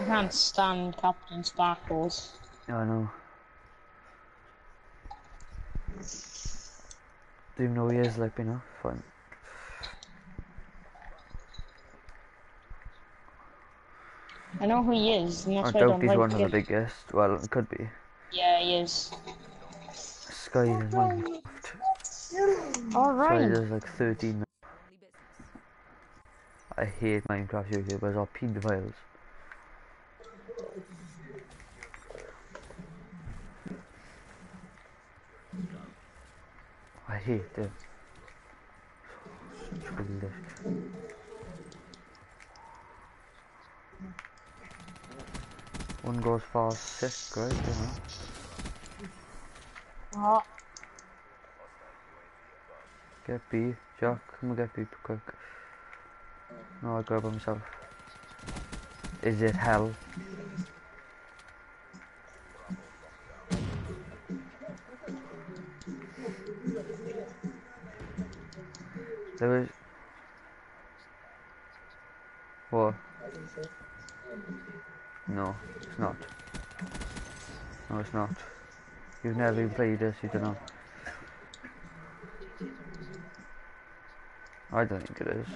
I can't stand Captain Sparkles. Yeah, I know. Do you know he is, like, you know, fun. I know who he is, and I that's why I doubt don't he's like one of the him. biggest. Well, it could be. Yeah, he is. Sky is Minecraft. Sky Alright. is like 13. I hate Minecraft YouTubers or pedophiles. I hate them. Childish. One goes for sick, right? You know. Oh, Get B, Jack. Come and get B quick. No, I grab himself. Is it hell? There is. What? No, it's not. No, it's not. You've never even played this, you don't know. I don't think it is.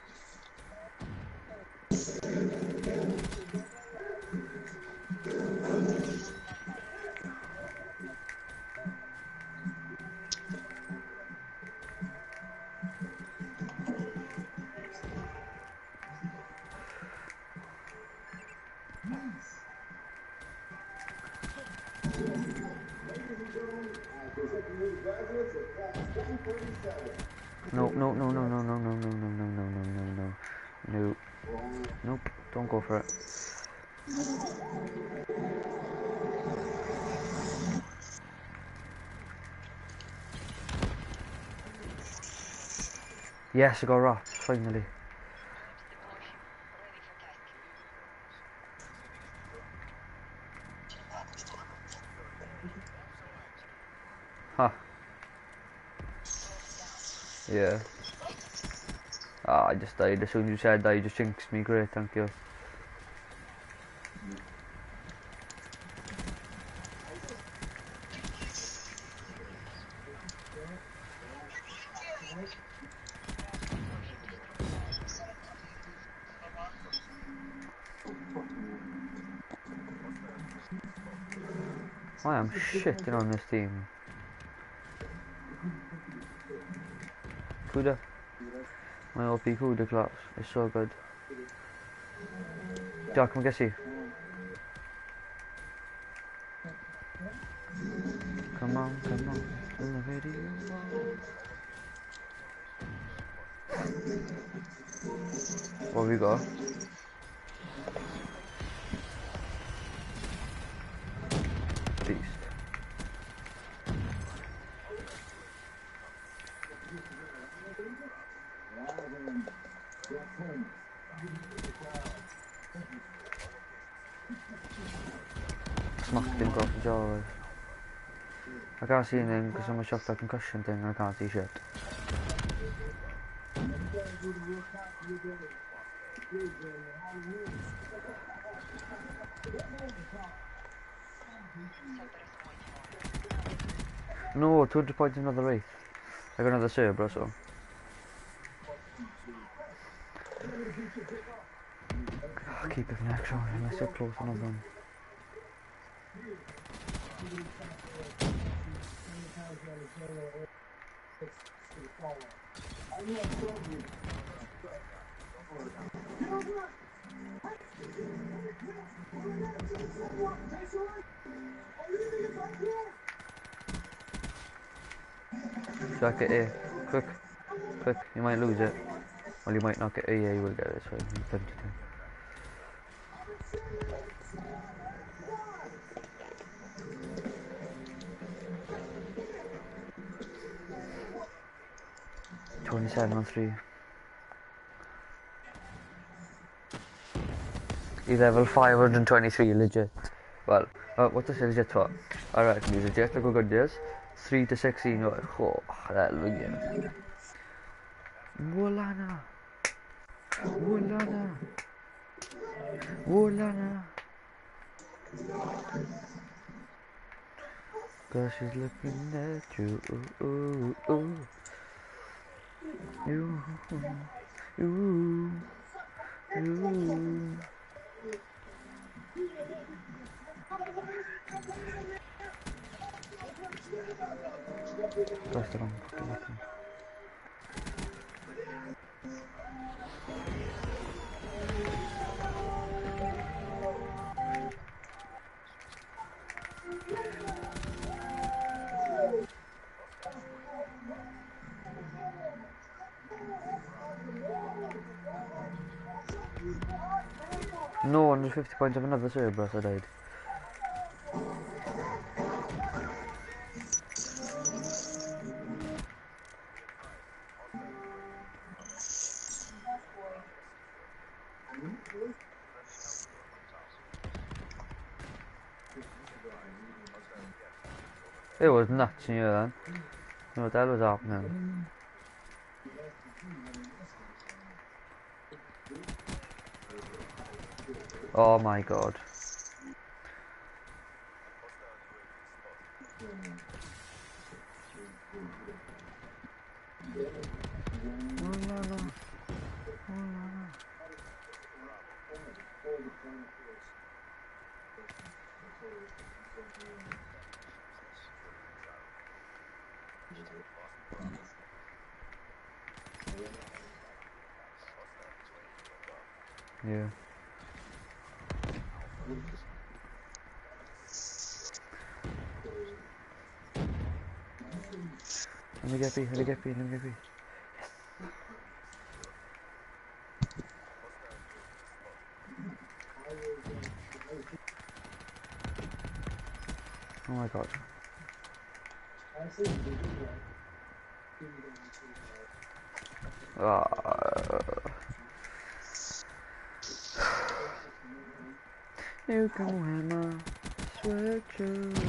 No, no, no, no, no, no, no, no, no, no, no, no, no, no. No. Nope, don't go for it. Yes, I got wrapped, finally. Huh. Yeah. Ah, I just died as soon as you said that, you just jinxed me. Great, thank you. I am shitting on this team. Kuda. My OP Kuda class is so good. Jack, come get you. Come on, come on. To the video. What have we got? Beast. Smacked him across the jaw. I can't see anything because I'm a shocked that concussion thing and I can't see shit. No, 200 points another wraith. I got another Cerber, so. I'll keep it for next round unless you're close another one. Jack it A. Quick. Quick. You might lose it. Well, you might not get A. Yeah, you will get it. So you plenty to. 27 on 3. He's level 523, legit. Well, what does legit for? Alright, he's legit, look how good this. 3 to 16, oh, hallelujah. Wolana. Wolana. Wolana. Cause she's looking at you. Ooh, ooh, ooh. You, you, you. Press the wrong fucking button. No, 150 points of another Cerberus I died. It was nuts in here then. What the hell was happening? Oh my god. Yeah. Let me get B, let me get B, let me get B. Oh my god. You can wear my sweatshirt.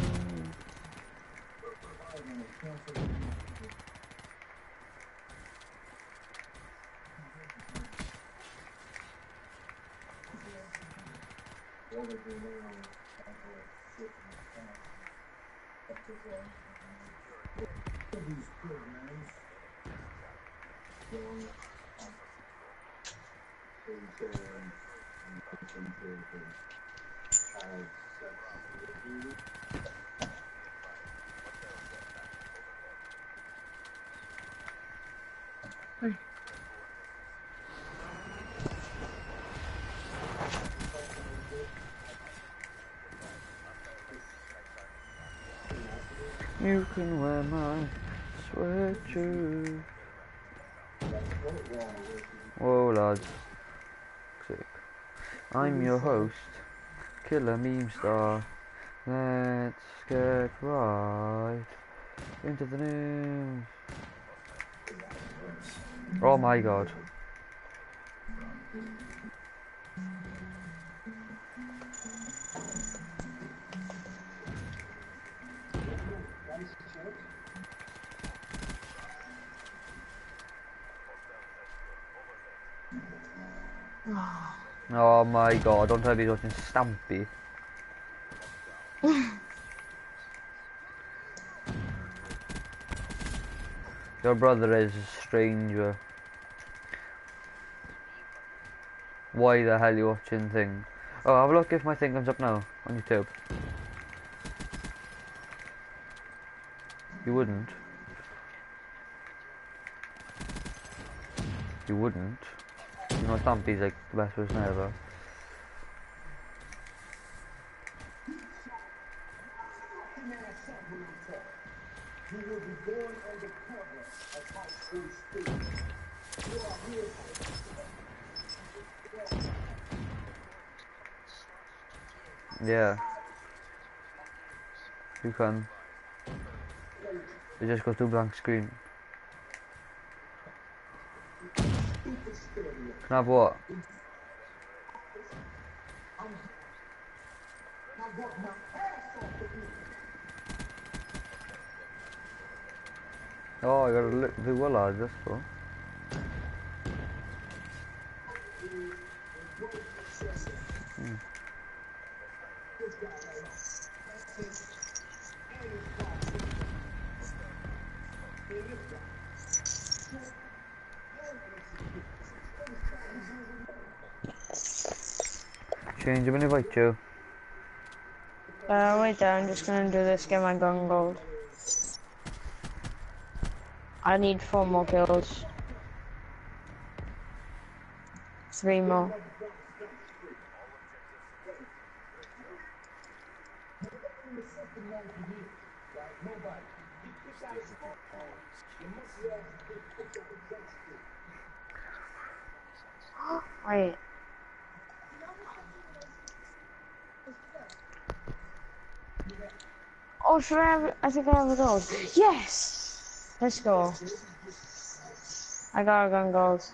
You can wear my sweatshirt. Whoa lads. Sick. I'm your host, Killer Meme Star. Let's get right into the news. Oh my god. Oh my god, don't tell me he's watching Stampy. Your brother is a stranger. Why the hell are you watching thing? Oh, have a look if my thing comes up now on YouTube. You wouldn't. You wouldn't. You know Stampy's like the best person ever. Yeah. You can. It just goes to blank screen. Can I have what? Oh, I gotta do well out this for. Change, I'm gonna invite you. Wait there, I'm just gonna do this, get my gun gold. I need 4 more kills. 3 more. Wait. Oh, should I have? I think I have a gold. Yes! Let's go. I got a gun gold.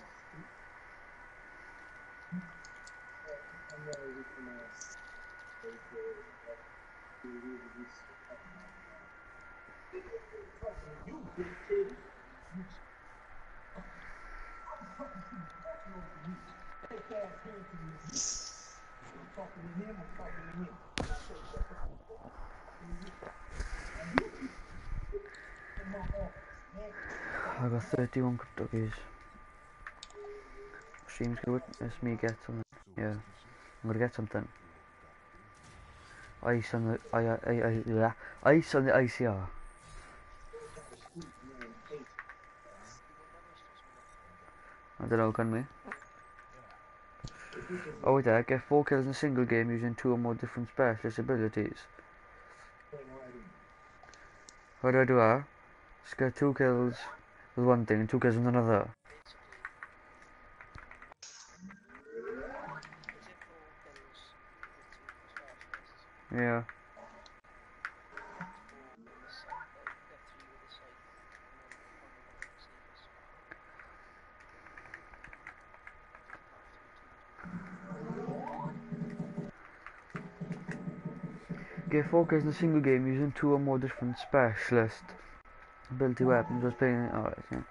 I got 31 cookies. Stream's gonna witness me get something. Yeah, I'm gonna get something. Ice on the yeah. Ice on the ICR. I don't know, can we? Oh wait there, get 4 kills in a single game using 2 or more different specialist abilities. How do I do that? Just get 2 kills with one thing and 2 kills with another. Yeah. Get 4 kills in a single game using 2 or more different specialist ability weapons. Just playing it. Alright, yeah.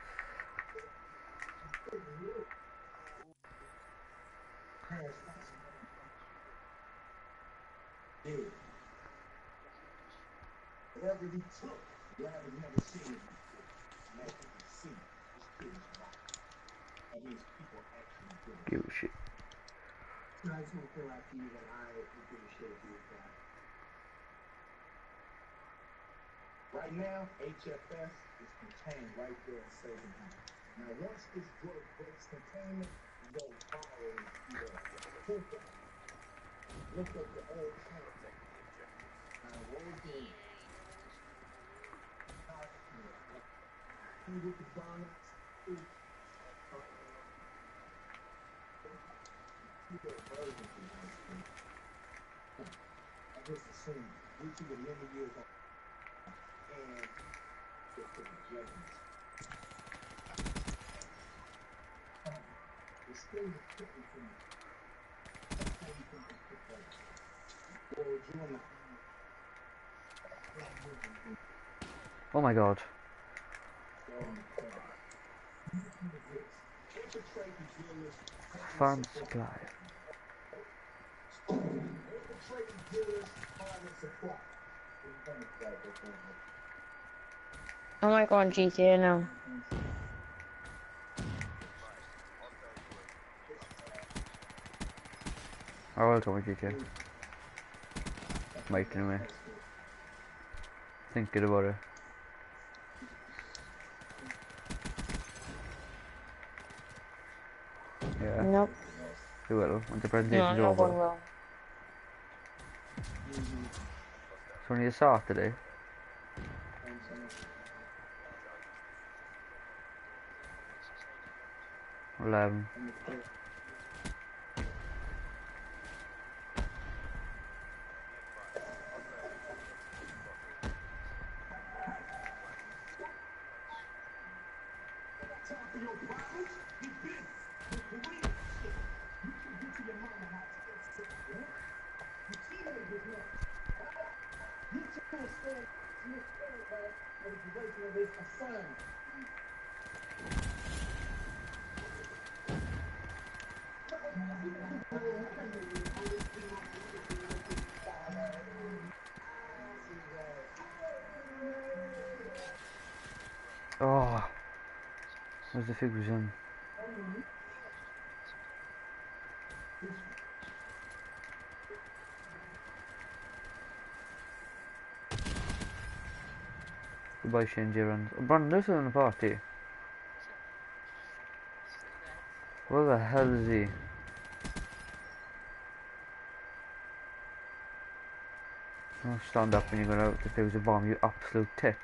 Give a shit. Right now, HFS is contained right there in Sagan Heights. Now, once this drug breaks containment, you go viral in the look up the old contact. Now, what we're doing, with the donuts, I just assume due to the many years of and just the judgment. It's still important for me. That's how you can put that. Or doing Oh my god. Farm supply. I might go on GTA now. I will tell me GTA. Might anyway. Thinking about it. Yeah. Nope. We will when the No, presentation's no one over. will. It's only a Saturday. Or 11. Oh, where's the figures in? Goodbye, Shinji runs. Oh, Brandon, there's in the party. Where the hell is he? Oh, stand up when you go out. If there was a bomb, you absolute tit.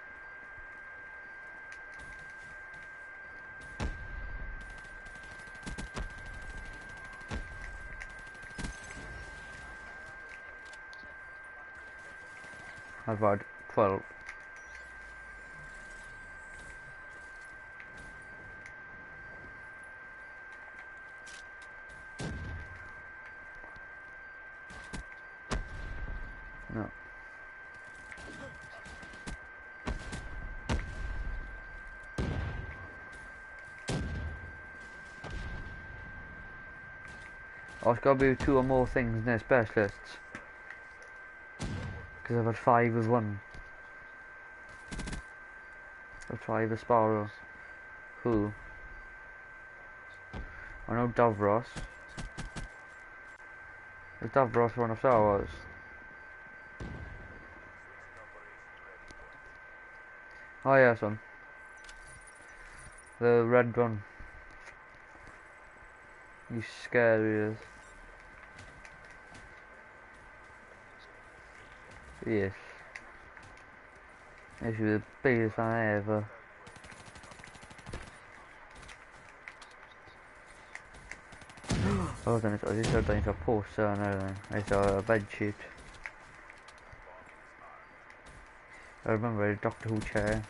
I've had 12. No. Oh, it's got to be 2 or more things near specialists. Because I've had 5 of one. I've tried the Sparrow. Who? I know Davros. Is Davros one of Star Wars? Oh yeah, son. The red one. He's scary as. Yes. He's the biggest fan ever. Oh, then I just heard a poster and everything. I saw a bed sheet. I remember a Doctor Who chair.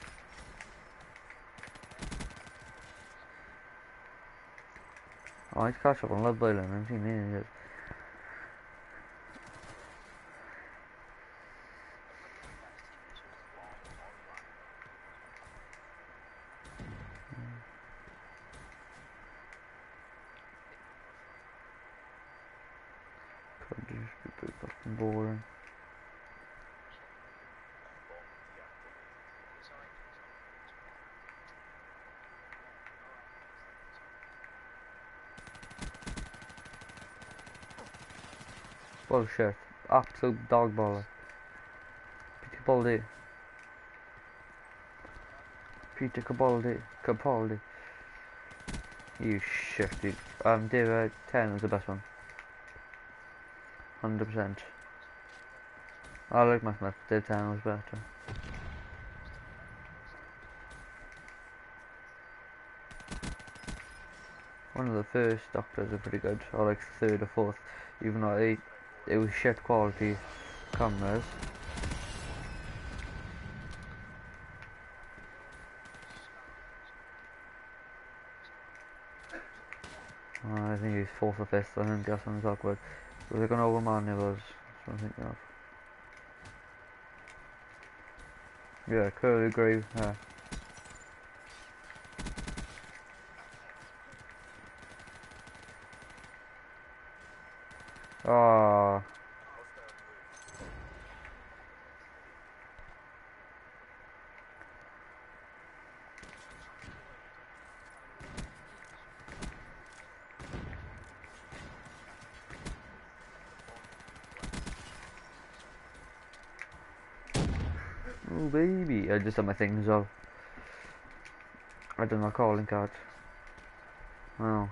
Oh, he's catch up on Love Island. I haven't seen any yet. Could just be pretty fucking boring. Bullshit. Absolute dog baller. Peter Capaldi. Peter Capaldi. Capaldi. You shit, dude. David 10 was the best one. 100%. I like my Smith. David 10 was better. One of the first Doctors are pretty good. Or like 3rd or 4th. Even though it was shit quality cameras. I think he's 4th or 5th. I think that's on the talk about. Was it an old man it was? That's what I'm thinking of. Yeah, curly grey hair. Ah. Oh baby, I just had my things off. I done my calling card. Oh.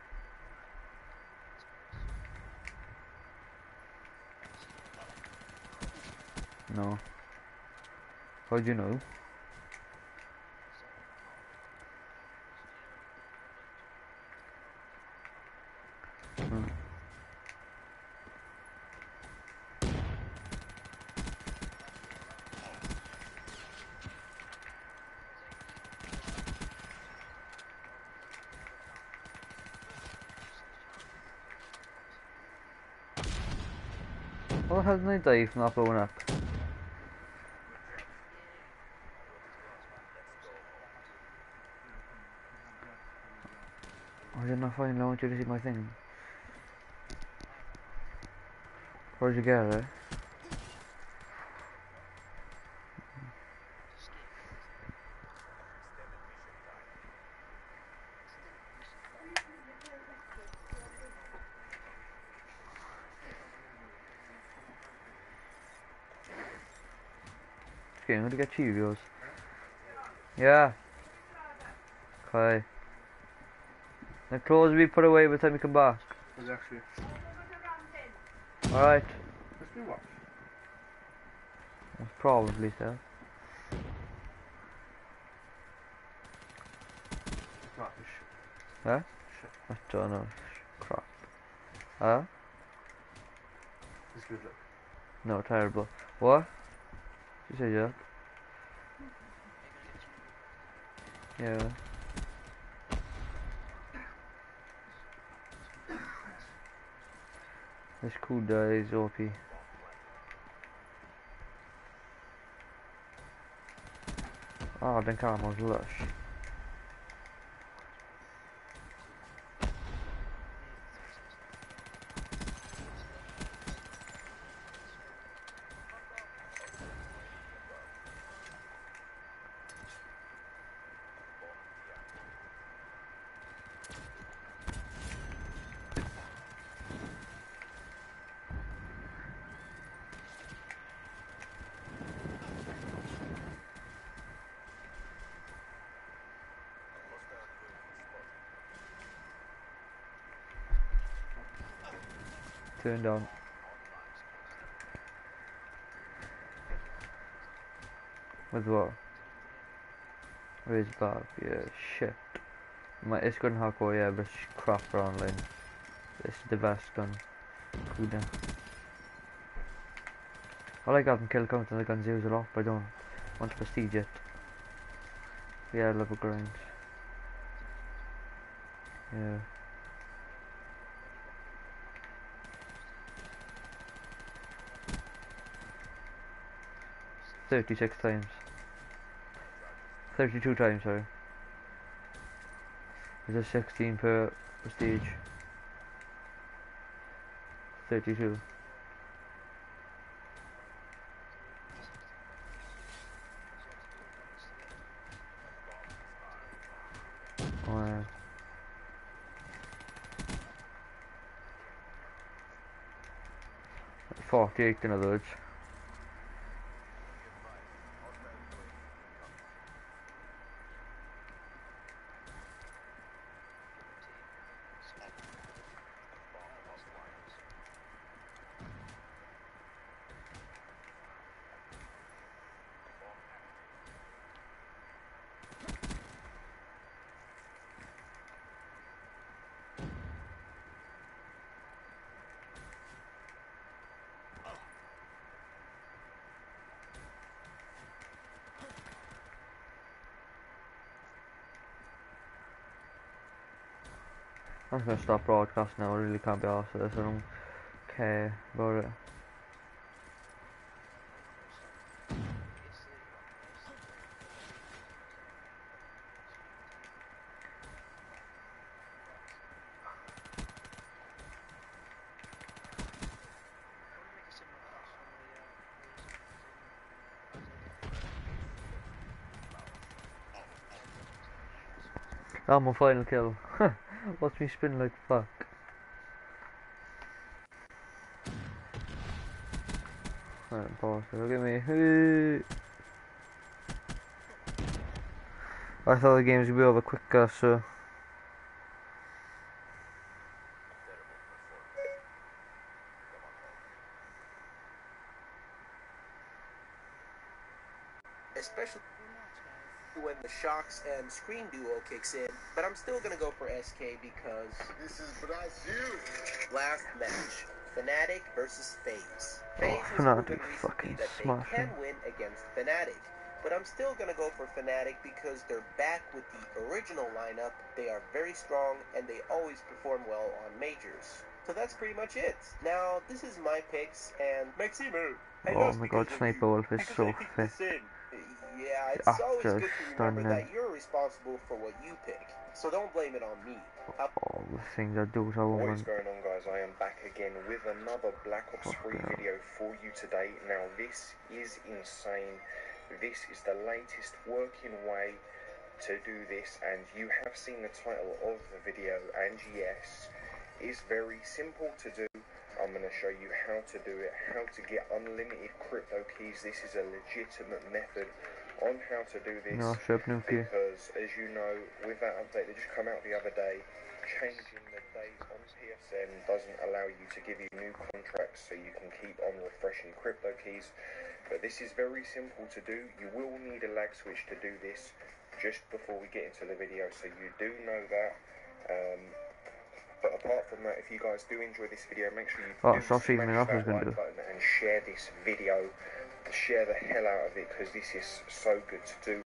No. How'd you know? Hmm. What the hell did I die from that blowing up? I did not find I want you to see my thing. Where'd you get it? Okay, I'm gonna get Cheerios. Yeah. Okay. The clothes will be put away by the time you come back. Was actually. Alright. Let's be what? Probably so. Rubbish. Huh? Shit. I don't know. Crap. Huh? It's good look. No, terrible. What? You say Jack? Yeah. This cool guy is OP. Oh, den kamerans lush. Turned on. With what? Raise bar, yeah, shit. It's gun hardcore, yeah, but it's crap for online. This is the best gun. Cooldown. I like having kill count on the guns use a lot, but I don't want to prestige it. Yeah, level grind. Yeah. 36 times. 32 times, sorry. There's a 16 per prestige. 32. Oh, yeah. Like 48 in other words. I'm just gonna stop broadcasting now, I really can't be arsed with this, I don't care about it. Oh, my final kill. Watch me spin like fuck. Right, pause. Look at me. I thought the games would be over quicker, so. Especially when the shocks and screen duo kicks in, but I'm still gonna go for SK because This is Brazil. last match, Fnatic versus FaZe. Oh, FaZe has Fnatic proven recently fucking that they smashing. can win against Fnatic, but I'm still gonna go for Fnatic because they're back with the original lineup. They are very strong and they always perform well on majors. So that's pretty much it. Now, this is my picks, and Maxime, I Oh lost my because god, of Sniper you, Wolf is because so I picked thick. this in. Yeah, it's Ah, always just good to remember stunning. that you're responsible for what you pick, so don't blame it on me. All the things I do to a What is woman. going on, guys? I am back again with another Black Ops 3 Fucking hell. video for you today. Now this is insane. This is the latest working way to do this, and you have seen the title of the video, and yes, it's very simple to do. I'm going to show you how to do it, how to get unlimited crypto keys. This is a legitimate method on how to do this. No, Shep Nuki. Because, as you know, with that update that just come out the other day, changing the date on PSN doesn't allow you to give you new contracts so you can keep on refreshing crypto keys. But this is very simple to do. You will need a lag switch to do this just before we get into the video, so you do know that. But apart from that, if you guys do enjoy this video, make sure you do Sophie, smash my office that gonna like do. button and share this video. Share the hell out of it, because this is so good to do.